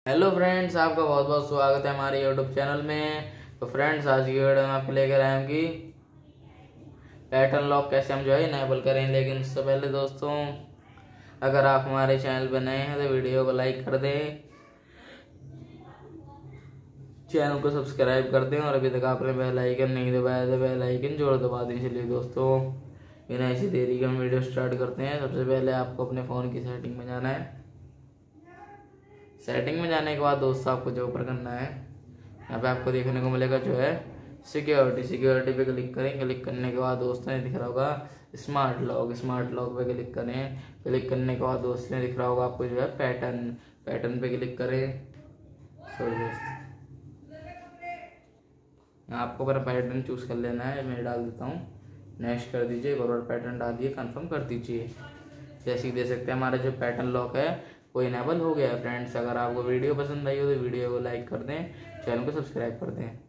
Hello friends, आपका बहुत बहुत स्वागत है हमारे यूट्यूब चैनल में। तो फ्रेंड्स, आज की वीडियो में आपको लेकर आए हैं कि पैटर्न लॉक कैसे हम इनेबल करें। लेकिन उससे पहले दोस्तों, अगर आप हमारे चैनल पर नए हैं तो वीडियो को लाइक कर दें, चैनल को सब्सक्राइब कर दें और अभी तक आपने बेल आइकन नहीं दबाया तो बेल आइकन जरूर दबा दें। चलिए दोस्तों, बिना ऐसी देरी के हम वीडियो स्टार्ट करते हैं। सबसे पहले आपको अपने फ़ोन की सेटिंग में जाना है। सेटिंग में जाने के बाद दोस्तों, आपको जो ऊपर करना है, यहाँ पे आपको देखने को मिलेगा सिक्योरिटी पे क्लिक करें। क्लिक करने के बाद दोस्तों ये दिख रहा होगा स्मार्ट लॉक पे क्लिक करें। क्लिक करने के बाद दोस्तों दिख रहा होगा आपको पैटर्न पे क्लिक करें। सॉरी दोस्तों, आपको अपना पैटर्न चूज कर लेना है। मैं डाल देता हूँ, नेक्स्ट कर दीजिए, एक और पैटर्न डालिए, कंफर्म कर दीजिए। जैसे ही दे सकते हैं, हमारा जो पैटर्न लॉक है वो इनेबल हो गया है। फ्रेंड्स, अगर आपको वीडियो पसंद आई हो तो वीडियो को लाइक कर दें, चैनल को सब्सक्राइब कर दें।